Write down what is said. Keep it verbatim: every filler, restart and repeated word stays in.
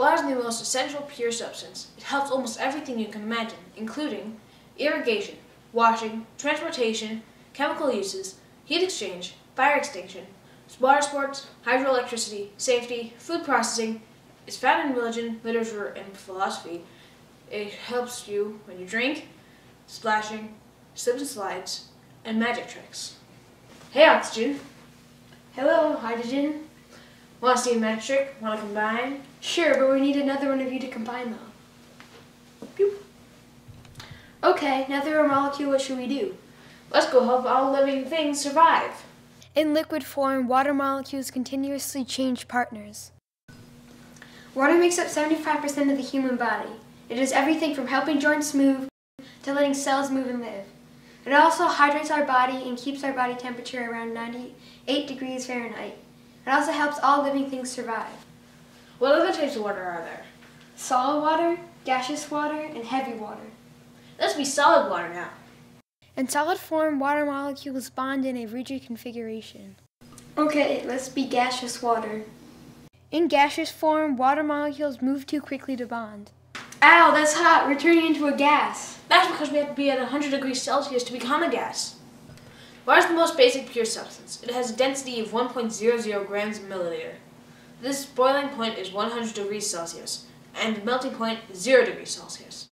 Water is the most essential pure substance. It helps almost everything you can imagine, including irrigation, washing, transportation, chemical uses, heat exchange, fire extinction, water sports, hydroelectricity, safety, food processing. It's found in religion, literature, and philosophy. It helps you when you drink, splashing, slips and slides, and magic tricks. Hey, Oxygen. Hello, Hydrogen. Want to see a magic trick? Want to combine? Sure, but we need another one of you to combine though. Pew. Okay, now they're a molecule, what should we do? Let's go help all living things survive. In liquid form, water molecules continuously change partners. Water makes up seventy-five percent of the human body. It does everything from helping joints move to letting cells move and live. It also hydrates our body and keeps our body temperature around ninety-eight degrees Fahrenheit. It also helps all living things survive. What other types of water are there? Solid water, gaseous water, and heavy water. Let's be solid water now. In solid form, water molecules bond in a rigid configuration. Okay, let's be gaseous water. In gaseous form, water molecules move too quickly to bond. Ow, that's hot. We're turning into a gas. That's because we have to be at one hundred degrees Celsius to become a gas. Water is the most basic pure substance. It has a density of one point zero zero grams per milliliter. This boiling point is one hundred degrees Celsius, and the melting point is zero degrees Celsius.